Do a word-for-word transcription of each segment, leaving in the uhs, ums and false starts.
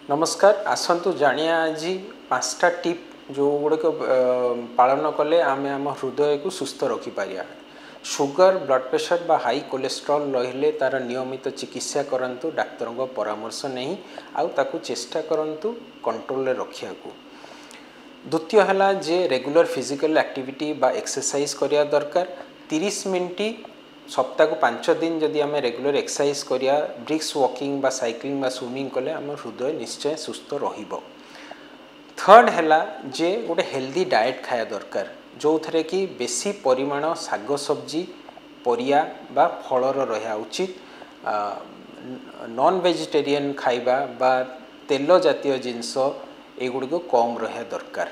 नमस्कार आसतु जानिया आज पांचटा टिप जो गुड़िक पालन कले आम आम हृदय को सुस्थ रखिपर। सुगर ब्लड प्रेशर बा हाई कोलेस्ट्रॉल रहिले तार नियमित चिकित्सा करंतु डाक्तर परामर्श नहीं आउ ताकू चेष्टा करंतु कंट्रोल रे रखिया को। द्वितीय है जे रेगुलर फिजिकल एक्टिविटी बा एक्सरसाइज करिया दरकार। तीस मिनिट सप्ताह को पांच दिन जदि आम रेगुलर एक्सरसाइज करिया ब्रिक्स वॉकिंग बा साइक्लिंग बा स्विमिंग कले आम हृदय निश्चय सुस्थ रहिबो। थर्ड है जे गोटे हेल्दी डाएट खाया दरकार जो थे कि बेसी परिमाण साग सब्जी परिया बा फलर रहा उचित। नॉन वेजिटेरियन खाइबा बा तेल जातीय जिनस एगुड़िक कम रहा दरकार।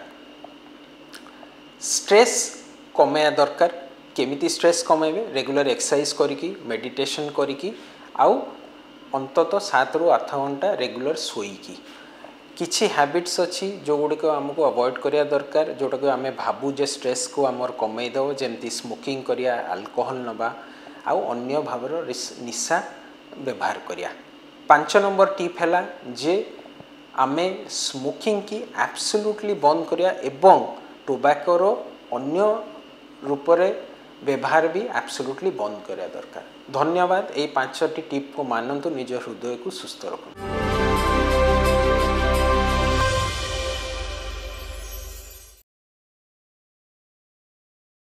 स्ट्रेस कमाया दरकार। केमिति स्ट्रेस कमेबे रेगुलर एक्सरसाइज करिकी मेडिटेशन करिकी आउ अंतत सात रु आठ घंटा रेगुलर सोईकी। किछि हैबिट्स अच्छी जो गुड़िक आमको अवॉइड करिया दरकार जोटा को आम भावु जे स्ट्रेस को आमर कमे दो जेमती स्मोकिंग करिया अल्कोहल नबा आउ अन्य भावर निशा व्यवहार करिया। पांच नंबर टिप है जे आमे स्मोकिंग की एब्सोल्युटली बंद करिया एवं टोबैकोर अन्य रूप रे व्यवहार भी एब्सोल्युटली बंद करिया दरकार। धन्यवाद। ये पांचटी टिप को मानतु निज हृदय को सुस्थ रखु।